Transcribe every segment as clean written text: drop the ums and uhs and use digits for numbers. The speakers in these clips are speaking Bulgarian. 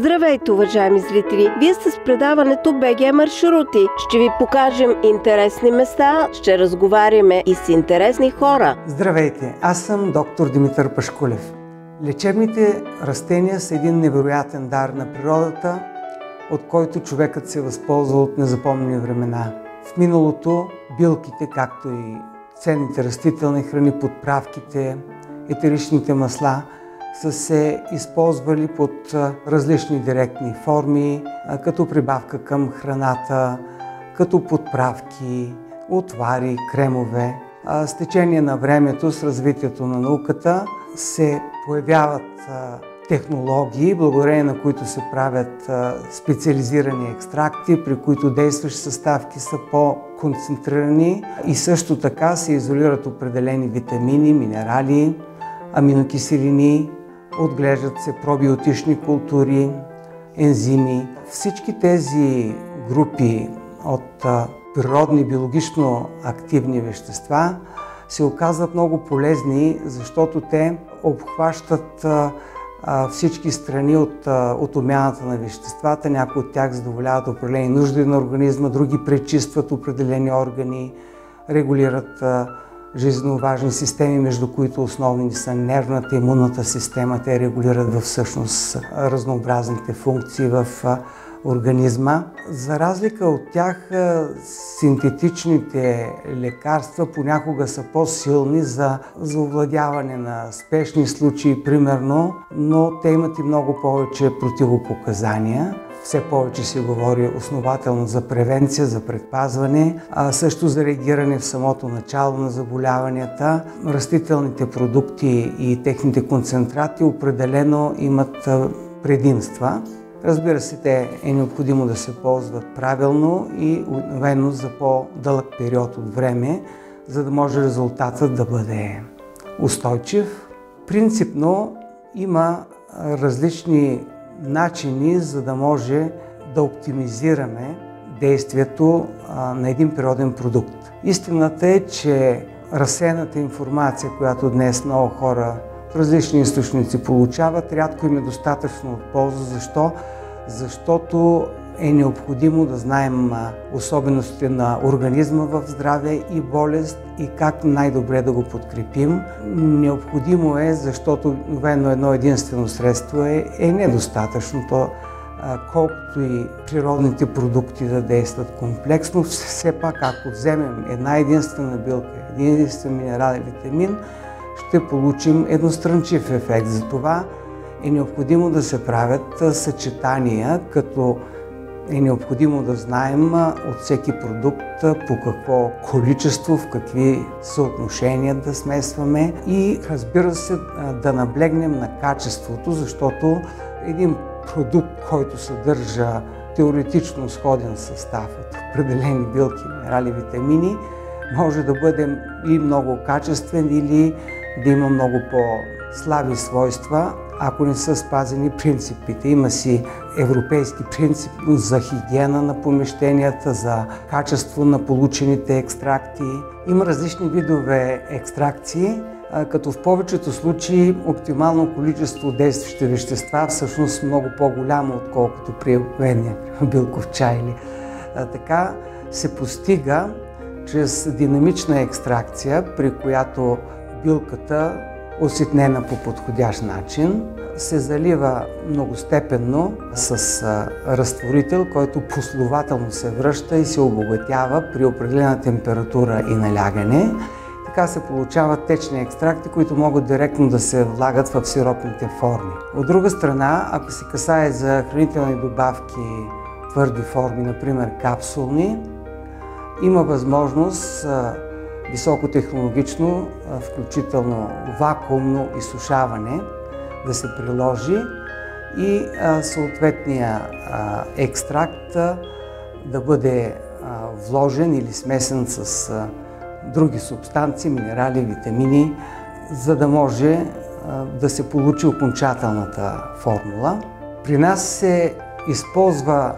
Здравейте, уважаеми зрители! Вие сте с предаването БГ Маршрути. Ще ви покажем интересни места, ще разговаряме и с интересни хора. Здравейте! Аз съм доктор Димитър Пашкулев. Лечебните растения са един невероятен дар на природата, от който човекът се възползва от незапомнени времена. В миналото билките, както и ценните растителни храни, подправките, етеричните масла са се използвали под различни директни форми, като прибавка към храната, като подправки, отвари, кремове. С течение на времето, с развитието на науката, се появяват технологии, благодарение на които се правят специализирани екстракти, при които действащи съставки са по-концентрирани и също така се изолират определени витамини, минерали, аминокиселини, отглеждат се пробиотични култури, ензими. Всички тези групи от природни биологично активни вещества се оказват много полезни, защото те обхващат всички страни от обмяната на веществата. Някои от тях задоволяват определени нужди на организма, други пречистват определени органи, регулират жизненно важни системи, между които основни са нервната и имунната система. Те регулират всъщност разнообразните функции в организма. За разлика от тях, синтетичните лекарства понякога са по-силни за овладяване на спешни случаи, примерно, но те имат и много повече противопоказания. Все повече се говори основателно за превенция, за предпазване, а също за реагиране в самото начало на заболяванията. Растителните продукти и техните концентрати определено имат предимства. Разбира се, те е необходимо да се ползват правилно и обикновено за по-дълъг период от време, за да може резултатът да бъде устойчив. Принципно има различни начини, за да може да оптимизираме действието на един природен продукт. Истината е, че разсеяната информация, която днес много хора в различни източници получават, рядко им е достатъчно от полза. Защо? Защото е необходимо да знаем особеностите на организма в здраве и болест и как най-добре да го подкрепим. Необходимо е, защото обикновено едно единствено средство е недостатъчно. Колкото и природните продукти да действат комплексно, все пак ако вземем една единствена билка, един единствен минерал и витамин, ще получим едностранчив ефект. Затова е необходимо да се правят съчетания, като е необходимо да знаем от всеки продукт по какво количество, в какви съотношения да смесваме и, разбира се, да наблегнем на качеството, защото един продукт, който съдържа теоретично сходен състав от определени билки, минерали, витамини, може да бъде и много качествен или да има много по-слаби свойства, ако не са спазени принципите. Има си европейски принцип за хигиена на помещенията, за качество на получените екстракти. Има различни видове екстракции, като в повечето случаи оптимално количество действащи вещества всъщност много по-голямо, отколкото при обикновения билков чай. Така се постига чрез динамична екстракция, при която билката, оситнена по подходящ начин, се залива многостепенно с разтворител, който последователно се връща и се обогатява при определена температура и налягане. Така се получават течни екстракти, които могат директно да се влагат в сиропните форми. От друга страна, ако се касае за хранителни добавки, твърди форми, например капсулни, има възможност високотехнологично, включително вакуумно изсушаване, да се приложи и съответния екстракт да бъде вложен или смесен с други субстанции, минерали, витамини, за да може да се получи окончателната формула. При нас се използва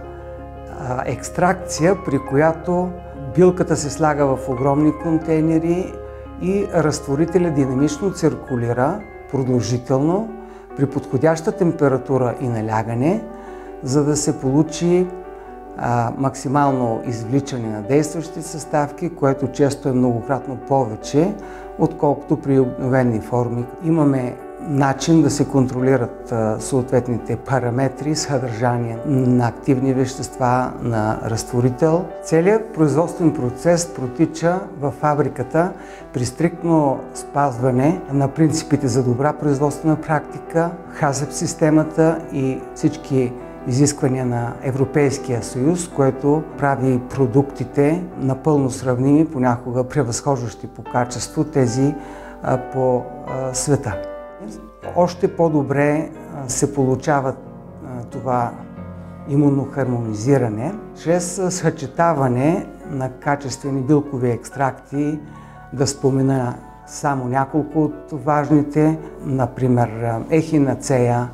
екстракция, при която билката се слага в огромни контейнери и разтворителя динамично циркулира продължително при подходяща температура и налягане, за да се получи максимално извличане на действащи съставки, което често е многократно повече, отколкото при обикновени форми. Имаме начин да се контролират съответните параметри, съдържание на активни вещества, на разтворител. Целият производствен процес протича във фабриката при стриктно спазване на принципите за добра производствена практика, ХАСЕП системата и всички изисквания на Европейския съюз, което прави продуктите напълно сравними, понякога превъзхождащи по качество тези по света. Още по-добре се получава това имунохармонизиране чрез съчетаване на качествени билкови екстракти. Да спомена само няколко от важните, например ехинацея,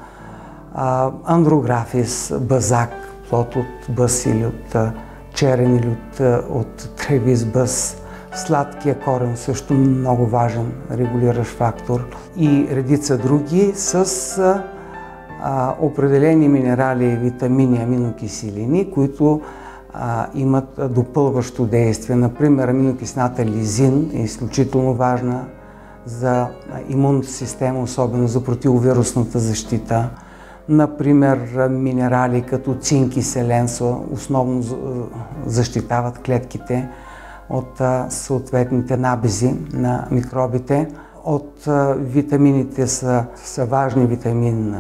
андрографис, базак, плод от бъс или от черен или от тревис бъс, сладкия корен също много важен регулиращ фактор и редица други с определени минерали, витамини, аминокиселини, които имат допълващо действие. Например, аминокислата лизин е изключително важна за имунната система, особено за противовирусната защита. Например, минерали като цинк и селен основно защитават клетките от съответните набези на микробите. От витамините са важни витамин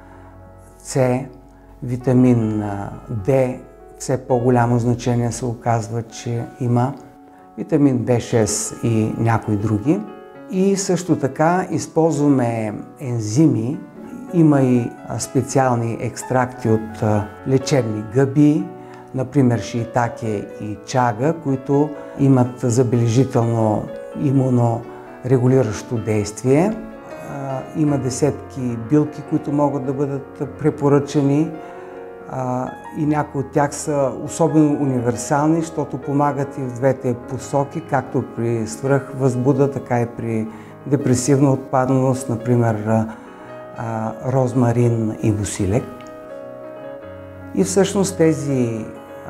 С, витамин Д, все по-голямо значение се оказва, че има витамин В6 и някои други. И също така използваме ензими. Има и специални екстракти от лечебни гъби, например шиитаке и чага, които имат забележително имунорегулиращо действие. Има десетки билки, които могат да бъдат препоръчани и някои от тях са особено универсални, защото помагат и в двете посоки, както при свръхвъзбуда, така и при депресивна отпадналост, например розмарин и босилек. И всъщност тези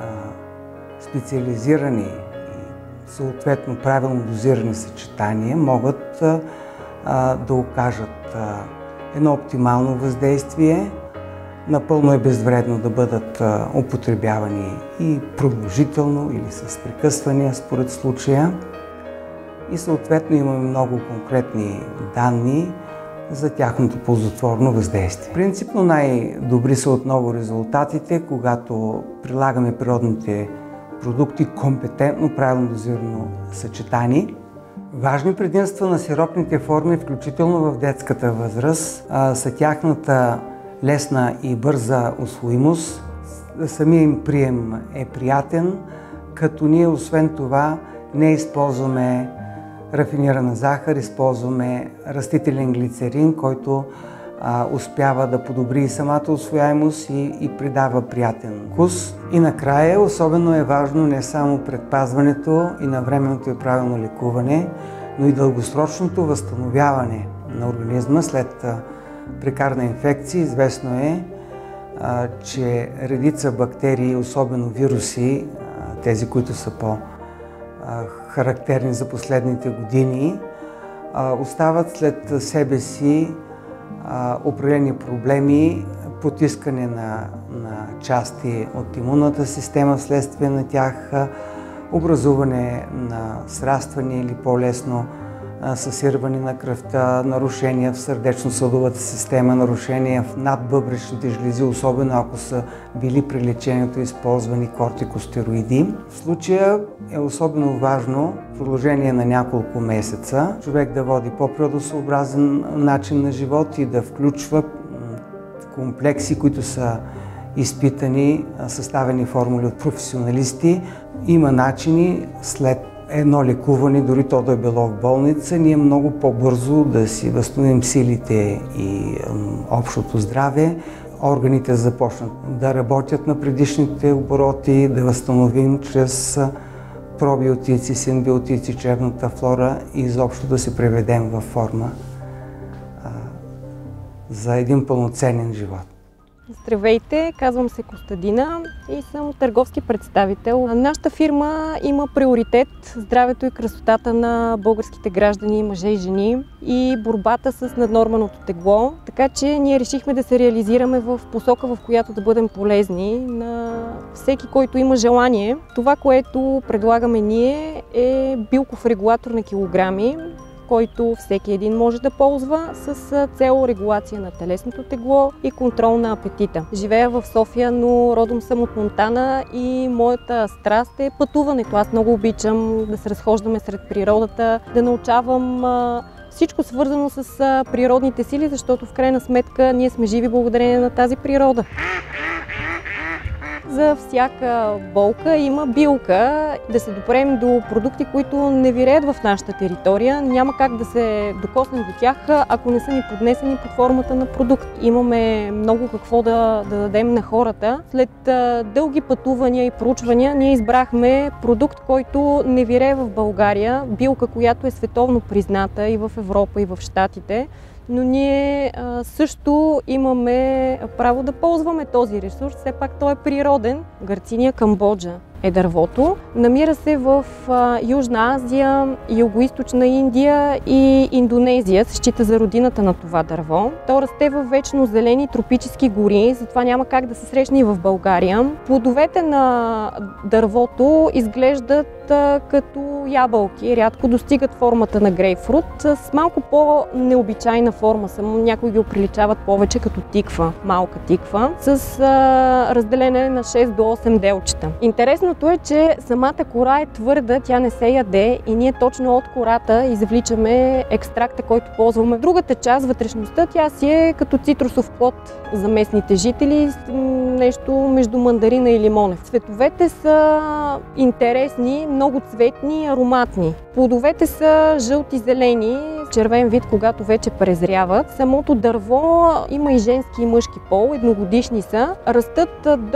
специализирани и съответно правилно дозирани съчетания могат да окажат едно оптимално въздействие. Напълно е безвредно да бъдат употребявани и продължително или с прекъсвания според случая. И съответно имаме много конкретни данни за тяхното ползотворно въздействие. Принципно най-добри са отново резултатите, когато прилагаме природните продукти компетентно, правилно дозирано съчетани. Важни предимства на сиропните форми, включително в детската възраст, са тяхната лесна и бърза усвоимост. Самият им прием е приятен, като ние освен това не използваме рафинирана захар, използваме растителен глицерин, който успява да подобри самата усвояемост и придава приятен вкус. И накрая особено е важно не само предпазването и навременното и правилно лекуване, но и дългосрочното възстановяване на организма след прекарна инфекция. Известно е, че редица бактерии, особено вируси, тези, които са по-характерни за последните години, остават след себе си определени проблеми, потискане на части от имунната система вследствие на тях, образуване на срастване или по-лесно съсирване на кръвта, нарушения в сърдечно-съдовата система, нарушения в надбъбречните жлези, особено ако са били при лечението използвани кортикостероиди. В случая е особено важно в продължение на няколко месеца човек да води по-природосъобразен начин на живот и да включва комплекси, които са изпитани, съставени формули от професионалисти. Има начини след едно лекуване, дори то да е било в болница, ние много по-бързо да си възстановим силите и общото здраве. Органите започнат да работят на предишните обороти, да възстановим чрез пробиотици, синбиотици, черната флора и изобщо да се приведем във форма за един пълноценен живот. Здравейте, казвам се Костадина и съм търговски представител. Нашата фирма има приоритет здравето и красотата на българските граждани, мъже и жени и борбата с наднорменото тегло. Така че ние решихме да се реализираме в посока, в която да бъдем полезни на всеки, който има желание. Това, което предлагаме ние, е билков регулатор на килограми, който всеки един може да ползва с цел регулация на телесното тегло и контрол на апетита. Живея в София, но родом съм от Монтана и моята страст е пътуването. Аз много обичам да се разхождаме сред природата, да научавам всичко свързано с природните сили, защото в крайна сметка ние сме живи благодарение на тази природа. За всяка болка има билка. Да се допрем до продукти, които не виреят в нашата територия. Няма как да се докоснем до тях, ако не са ни поднесени под формата на продукт. Имаме много какво да дадем на хората. След дълги пътувания и проучвания, ние избрахме продукт, който не вирее в България. Билка, която е световно призната и в Европа, и в Щатите. Но ние също имаме право да ползваме този ресурс, все пак той е природен. Гарциния камбоджа е дървото. Намира се в Южна Азия, Югоизточна Индия и Индонезия. Се счита за родината на това дърво. То расте в вечно зелени тропически гори, затова няма как да се срещне и в България. Плодовете на дървото изглеждат като ябълки, рядко достигат формата на грейпфрут, с малко по-необичайна форма. Някои ги оприличават повече като тиква, малка тиква, с разделение на 6 до 8 делчета. Интересното е, че самата кора е твърда, тя не се яде и ние точно от кората извличаме екстракта, който ползваме. Другата част, вътрешността, тя си е като цитрусов плод за местните жители, нещо между мандарина и лимонев. Цветовете са интересни, много цветни и ароматни. Плодовете са жълти-зелени, червен вид, когато вече презряват. Самото дърво има и женски и мъжки пол, едногодишни са. Растат до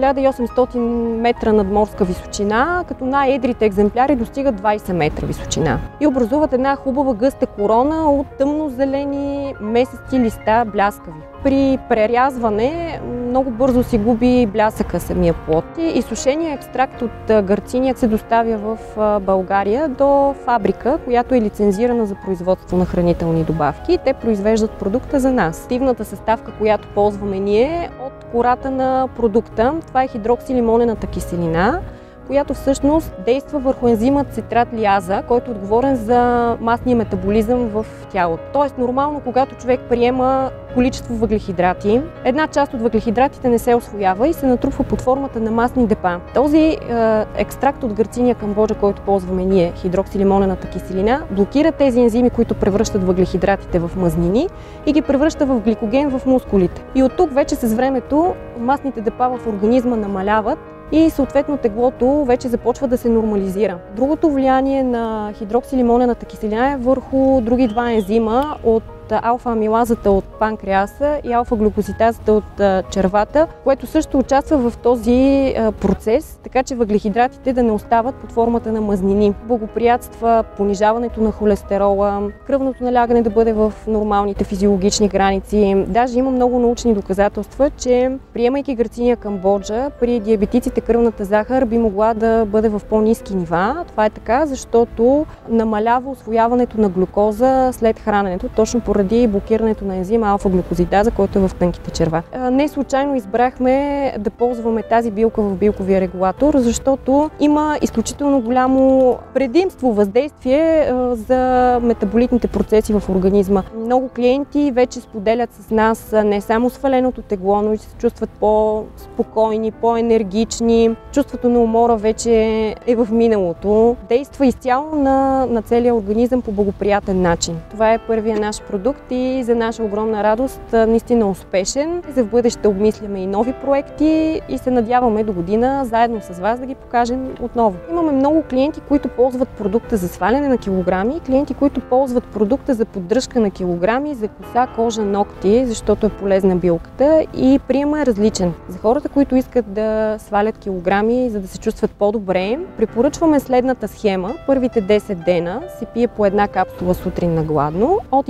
1800 метра надморска височина, като най-едрите екземпляри достигат 20 метра височина. И образуват една хубава гъста корона от тъмно-зелени месести листа, бляскави. При прерязване много бързо си губи блясъка самия плод и сушения екстракт от гарциния се доставя в България до фабрика, която е лицензирана за производство на хранителни добавки. Те произвеждат продукта за нас. Активната съставка, която ползваме ние, от кората на продукта, това е хидроксилимонената киселина, която всъщност действа върху ензима цитрат-лиаза, който е отговорен за масния метаболизъм в тялото. Тоест, нормално, когато човек приема количество въглехидрати, една част от въглехидратите не се усвоява и се натрупва под формата на масни депа. Този екстракт от гарциния камбоджа, който ползваме ние, хидроксилимонената киселина, блокира тези ензими, които превръщат въглехидратите в мазнини и ги превръща в гликоген в мускулите. И от тук вече с времето масните депа в организма намаляват и съответно теглото вече започва да се нормализира. Другото влияние на хидроксилимонената киселина е върху други два ензима от алфа-амилазата от панкреаса и алфа-глюкозитазата от червата, което също участва в този процес, така че въглехидратите да не остават под формата на мазнини. Благоприятства понижаването на холестерола, кръвното налягане да бъде в нормалните физиологични граници. Даже има много научни доказателства, че приемайки гарциния камбоджа, при диабетиците кръвната захар би могла да бъде в по-ниски нива. Това е така, защото намалява усвояването на глюкоза след храненето, точно поради блокирането на ензима алфа-глюкозидаза, който е в тънките черва. Не случайно избрахме да ползваме тази билка в билковия регулатор, защото има изключително голямо предимство, въздействие за метаболитните процеси в организма. Много клиенти вече споделят с нас не само сваленото тегло, но и се чувстват по-спокойни, по-енергични. Чувството на умора вече е в миналото. Действа изцяло на целия организъм по благоприятен начин. Това е първият наш продукт и за наша огромна радост наистина успешен. За в бъдеще обмисляме и нови проекти и се надяваме до година заедно с вас да ги покажем отново. Имаме много клиенти, които ползват продукта за сваляне на килограми, клиенти, които ползват продукта за поддръжка на килограми, за коса, кожа, ногти, защото е полезна билката и приема е различен. За хората, които искат да свалят килограми, за да се чувстват по-добре, препоръчваме следната схема. Първите 10 дена се пие по една капсула сутрин на гладно. От 11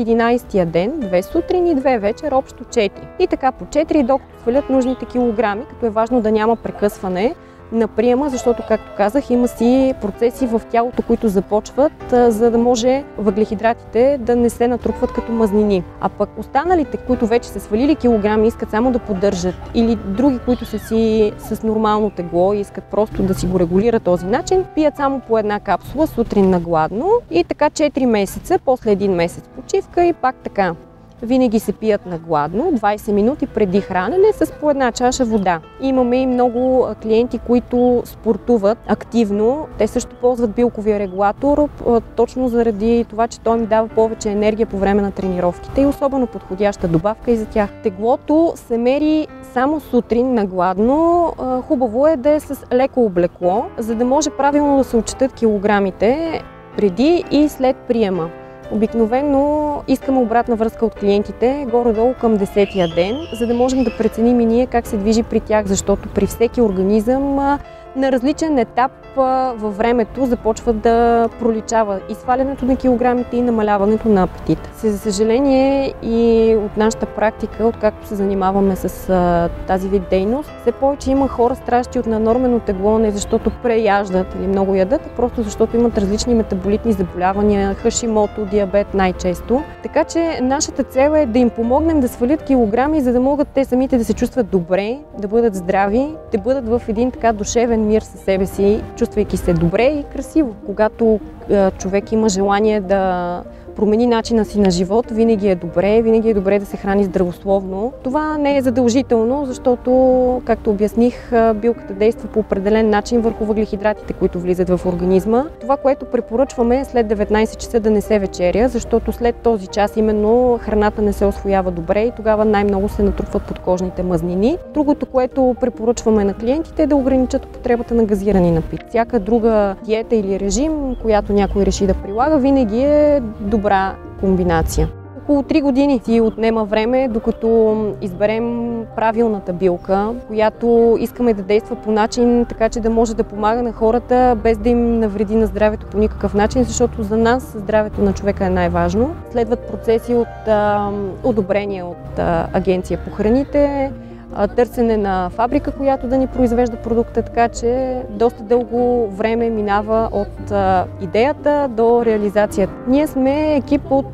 14-тия ден, 2 сутрин и 2 вечер, общо 4. И така по 4, докато свалят нужните килограми, като е важно да няма прекъсване на приема, защото, както казах, има си процеси в тялото, които започват, за да може въглехидратите да не се натрупват като мазнини. А пък останалите, които вече са свалили килограми, искат само да поддържат, или други, които са си с нормално тегло и искат просто да си го регулират този начин, пият само по една капсула сутрин на гладно и така 4 месеца, после 1 месец почивка и пак така. Винаги се пият на гладно, 20 минути преди хранене с по една чаша вода. Имаме и много клиенти, които спортуват активно. Те също ползват билковия регулатор, точно заради това, че той им дава повече енергия по време на тренировките и особено подходяща добавка и за тях. Теглото се мери само сутрин на гладно. Хубаво е да е с леко облекло, за да може правилно да се отчитат килограмите преди и след приема. Обикновено искаме обратна връзка от клиентите горе-долу към 10-тия ден, за да можем да преценим и ние как се движи при тях, защото при всеки организъм на различен етап във времето започва да проличава и свалянето на килограмите и намаляването на апетита. За съжаление и от нашата практика, откакто се занимаваме с тази вид дейност, все повече има хора страдащи от наднормено тегло, не защото преяждат или много ядат, а просто защото имат различни метаболитни заболявания, хашимото, диабет най-често. Така че нашата цел е да им помогнем да свалят килограми, за да могат те самите да се чувстват добре, да бъдат здрави, да бъдат в един така душевен мир със себе си, чувствайки се добре и красиво. Когато човек има желание да промени начина си на живот, винаги е добре да се храни здравословно. Това не е задължително, защото, както обясних, билката действа по определен начин върху въглехидратите, които влизат в организма. Това, което препоръчваме е след 19 часа да не се вечеря, защото след този час именно храната не се усвоява добре и тогава най-много се натрупват подкожните мазнини. Другото, което препоръчваме на клиентите е да ограничат употребата на газирани напитки. Всяка друга диета или режим, която някой реши да прилага, винаги е добра комбинация. Около 3 години си отнема време, докато изберем правилната билка, която искаме да действа по начин, така че да може да помага на хората, без да им навреди на здравето по никакъв начин, защото за нас здравето на човека е най-важно. Следват процеси от одобрение от Агенция по храните, търсене на фабрика, която да ни произвежда продукта, така че доста дълго време минава от идеята до реализацията. Ние сме екип от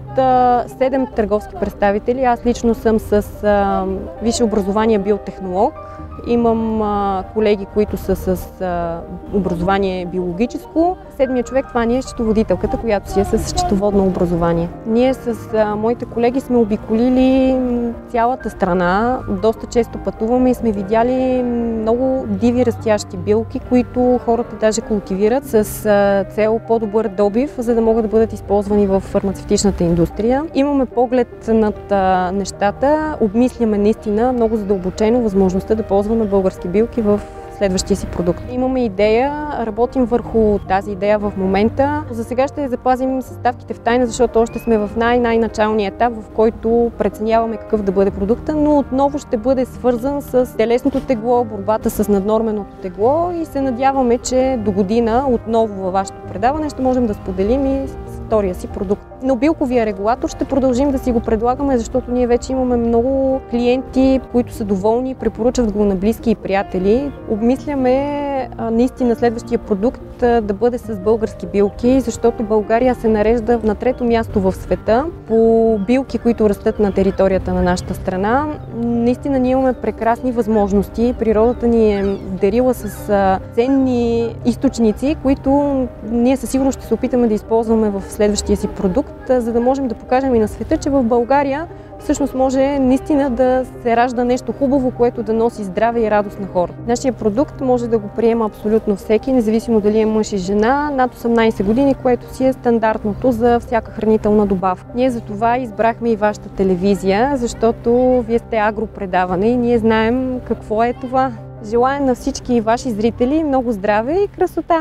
7 търговски представители. Аз лично съм с висше образование биотехнолог. Имам колеги, които са с образование биологическо. Седмият човек, това ни е счетоводителката, която си е с счетоводно образование. Ние с моите колеги сме обиколили цялата страна, доста често пътуваме и сме видяли много диви растящи билки, които хората даже култивират с цел по-добър добив, за да могат да бъдат използвани в фармацевтичната индустрия. Имаме поглед над нещата, обмисляме наистина много задълбочено възможността да ползваме български билки в следващия си продукт. Имаме идея, работим върху тази идея в момента. За сега ще запазим съставките в тайна, защото още сме в най-началния етап, в който преценяваме какъв да бъде продукта, но отново ще бъде свързан с телесното тегло, борбата с наднорменото тегло и се надяваме, че до година отново във вашето предаване ще можем да споделим и втория си продукт. Но билковия регулатор ще продължим да си го предлагаме, защото ние вече имаме много клиенти, които са доволни, препоръчват го на близки и приятели. Обмисляме наистина следващия продукт да бъде с български билки, защото България се нарежда на 3-то място в света по билки, които растат на територията на нашата страна. Наистина ние имаме прекрасни възможности. Природата ни е дарила с ценни източници, които ние със сигурност ще се опитаме да използваме в следващия си продукт, за да можем да покажем и на света, че в България всъщност може наистина да се ражда нещо хубаво, което да носи здраве и радост на хората. Нашия продукт може да го приема абсолютно всеки, независимо дали е мъж и жена, над 18 години, което си е стандартното за всяка хранителна добавка. Ние за това избрахме и вашата телевизия, защото вие сте агропредаване и ние знаем какво е това. Желая на всички ваши зрители много здраве и красота!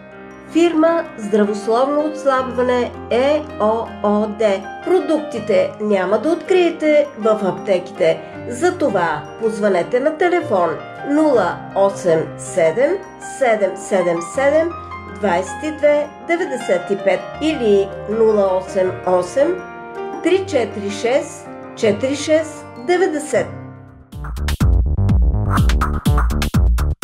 Фирма Здравословно отслабване ЕООД. Продуктите няма да откриете в аптеките. Затова позванете на телефон 087 777 2295 или 088 346 4690.